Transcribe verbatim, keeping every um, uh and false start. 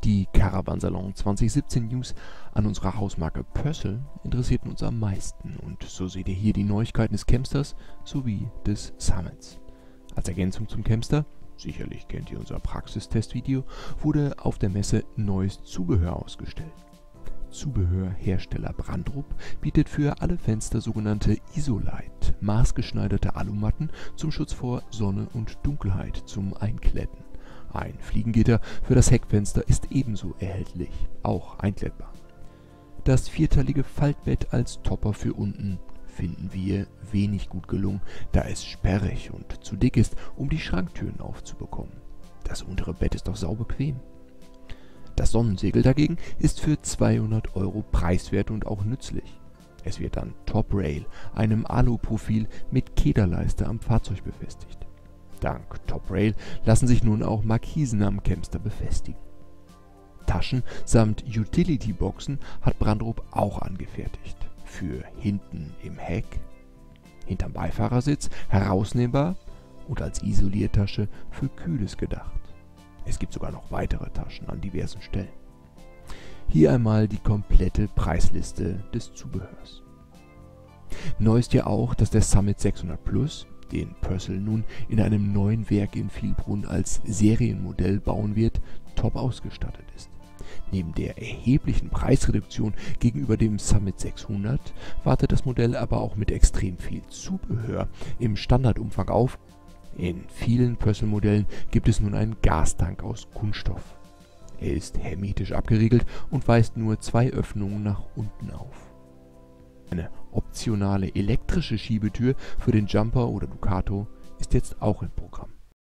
Die Caravansalon zwanzig siebzehn News an unserer Hausmarke Purcell interessierten uns am meisten und so seht ihr hier die Neuigkeiten des Campsters sowie des Summits. Als Ergänzung zum Campster, sicherlich kennt ihr unser Praxistestvideo, wurde auf der Messe neues Zubehör ausgestellt. Zubehörhersteller Brandrup bietet für alle Fenster sogenannte Isolite, maßgeschneiderte Alumatten zum Schutz vor Sonne und Dunkelheit zum Einkletten. Ein Fliegengitter für das Heckfenster ist ebenso erhältlich, auch einklettbar. Das vierteilige Faltbett als Topper für unten finden wir wenig gut gelungen, da es sperrig und zu dick ist, um die Schranktüren aufzubekommen. Das untere Bett ist doch saubequem. Das Sonnensegel dagegen ist für zweihundert Euro preiswert und auch nützlich. Es wird an Top Rail, einem Aluprofil mit Kederleiste am Fahrzeug befestigt. Dank Top Rail lassen sich nun auch Markisen am Campster befestigen. Taschen samt Utility-Boxen hat Brandrup auch angefertigt. Für hinten im Heck, hinterm Beifahrersitz, herausnehmbar und als Isoliertasche für Kühles gedacht. Es gibt sogar noch weitere Taschen an diversen Stellen. Hier einmal die komplette Preisliste des Zubehörs. Neu ist ja auch, dass der Summit sechshundert Plus, den Purcell nun in einem neuen Werk in Vielbrunn als Serienmodell bauen wird, top ausgestattet ist. Neben der erheblichen Preisreduktion gegenüber dem Summit sechshundert wartet das Modell aber auch mit extrem viel Zubehör im Standardumfang auf. In vielen Purcell-Modellen gibt es nun einen Gastank aus Kunststoff. Er ist hermetisch abgeriegelt und weist nur zwei Öffnungen nach unten auf. Eine optionale elektrische Schiebetür für den Jumper oder Ducato ist jetzt auch im Programm.